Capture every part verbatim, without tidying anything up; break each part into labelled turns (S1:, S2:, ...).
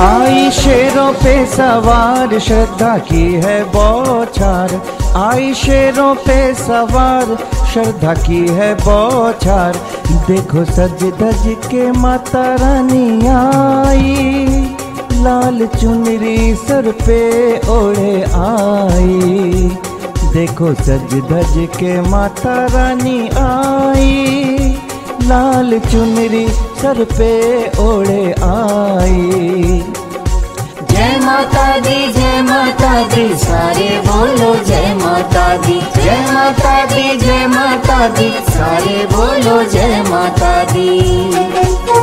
S1: आई शेरों पे सवार श्रद्धा की है बौछार, आई शेरों पे सवार श्रद्धा की है बौछार। देखो सज धज के माता रानी आई, लाल चुनरी सर पे ओढ़े आई। देखो सज धज के माता रानी आई, लाल चुनरी सर पे ओढ़े आई।
S2: जय माता दी जय माता दी सारे बोलो जय माता दी, जय माता दी जय माता दी सारे बोलो जय माता दी।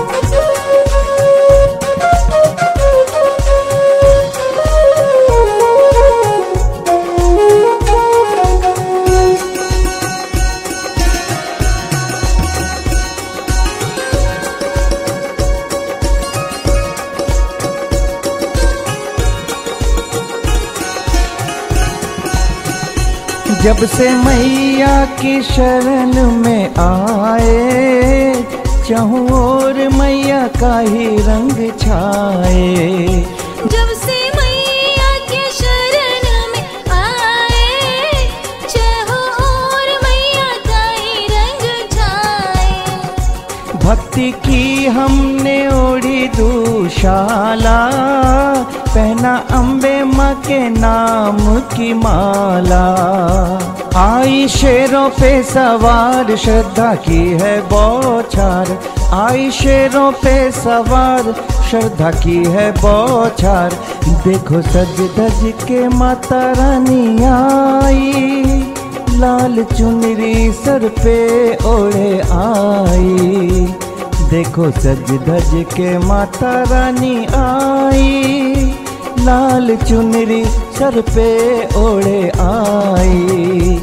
S1: जब से मैया की शरण में आए, चाहूं और मैया का ही रंग छाए।
S3: जब से मैया की शरण में आए, चाहूं और मैया का ही रंग छाए।
S1: भक्ति की हमने ओढ़ी दुशाला, पहना अम्बे माँ के नाम की माला। आई शेरों पे सवार श्रद्धा की है बौछार, आई शेरों पे सवार श्रद्धा की है बौछार। देखो सज धज के माता रानी आई, लाल चुनरी सर पे ओढ़े आई। देखो सज धज के माता रानी आई, लाल चुनरी सर पे ओढ़े आई।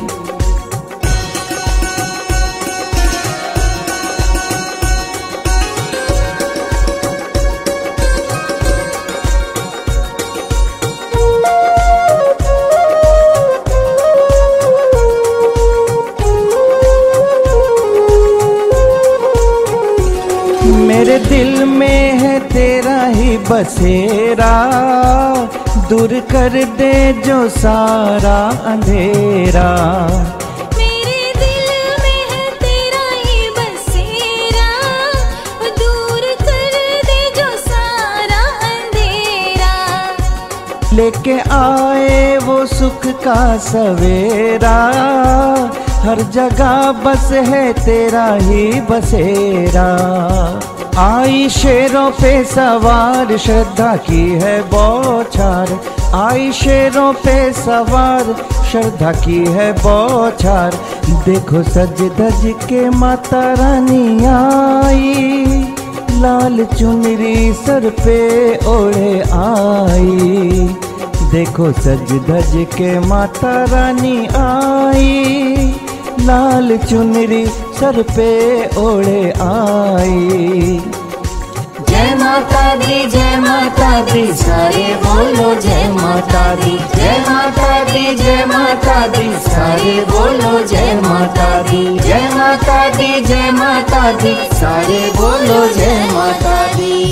S1: मेरे दिल में है तेरा ही बसेरा, दूर कर दे जो सारा अंधेरा।
S3: मेरे दिल में है तेरा ही बसेरा, दूर कर दे जो सारा अंधेरा।
S1: लेके आए वो सुख का सवेरा, हर जगह बस है तेरा ही बसेरा। आई शेरों पे सवार श्रद्धा की है बौछार, आई शेरों पे सवार श्रद्धा की है बौछार। देखो सज धज के माता रानी आई, लाल चुनरी सर पे ओढ़े आई। देखो सज धज के माता रानी आई, लाल चुनरी सर पे ओढ़े आई।
S2: जय माता दी जय माता दी सारे बोलो जय माता दी, जय माता दी जय माता दी सारे बोलो जय माता दी, जय माता दी जय माता दी सारे बोलो जय माता दी।